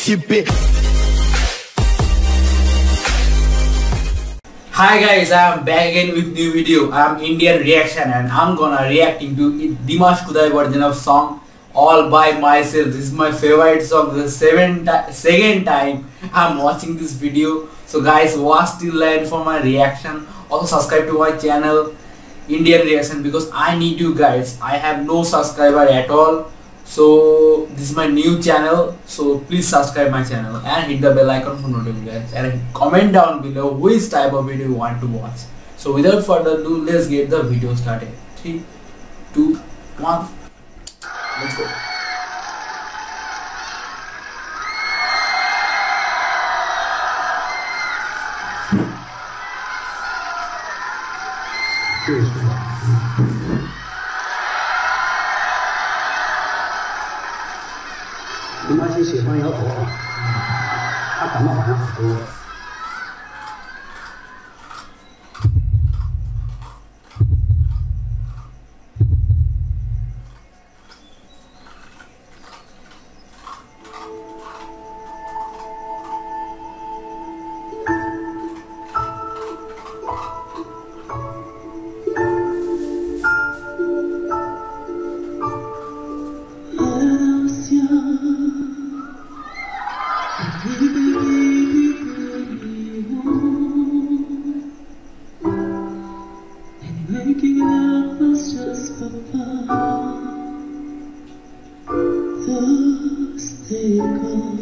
себе. Hi guys, I am back again with new video. I am Indian reaction and I'm gonna reacting to Dimash version of song All By Myself. This is my favorite song. The second time I'm watching this video. So guys, watch till the end for my reaction. Also subscribe to my channel Indian reaction because I need you guys. I have no subscriber at all. So this is my new channel, so please subscribe my channel and hit the bell icon for notifications and comment down below which type of video you want to watch. So without further ado, let's get the video started. 3, 2, 1, let's go. Dimash 喜欢摇头，他感冒好像很多。 Making up was just for fun. Thus they go.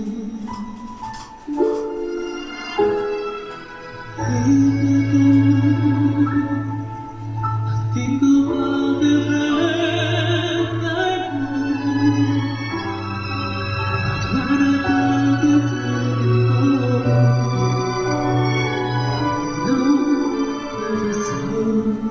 I think about the land I know. But when I get ready home, nowhere to go.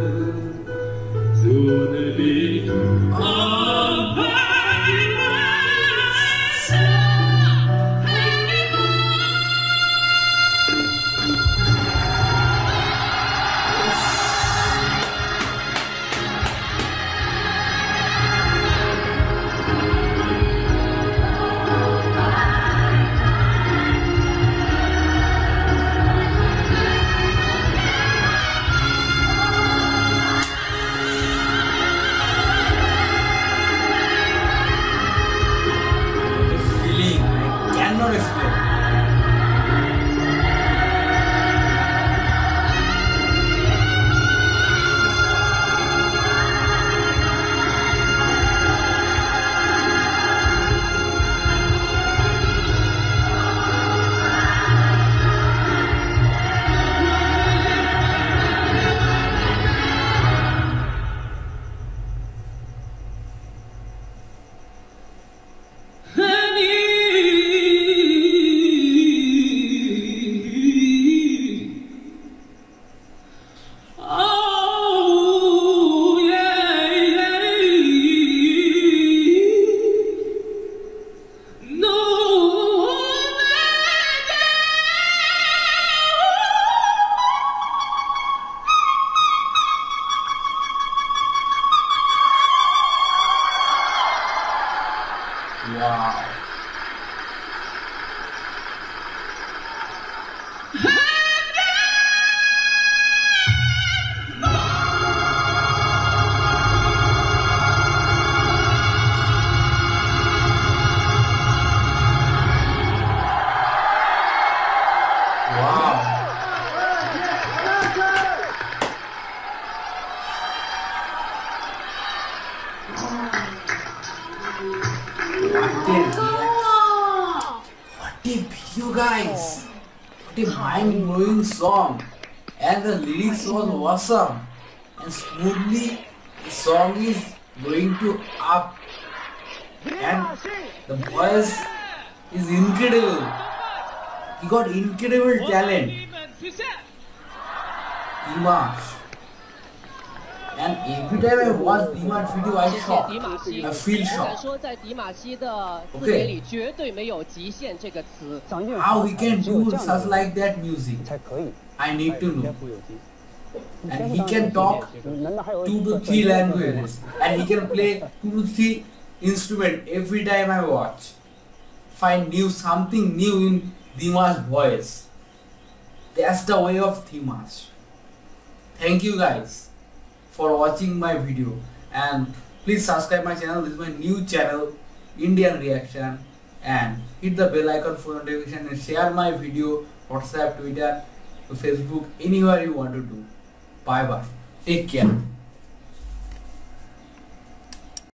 All by myself. Wow. What a video, guys! What a mind-blowing song, and the lyrics was awesome. And smoothly, the song is going to up, and the voice is incredible. He got incredible talent, Dimash. And every time I watch Dimash video, I shock. I feel shocked. Okay. How he can do such like that music? I need to know. And he can talk 2 to 3 languages, and he can play 2 to 3 instruments every time I watch. Find something new in Dimash's voice. That's the way of Dimash. Thank you guys for watching my video, and please subscribe my channel. This is my new channel, Indian Reaction, and hit the bell icon for notification, and share my video WhatsApp, Twitter, Facebook, anywhere you want to do. Bye bye. Take care.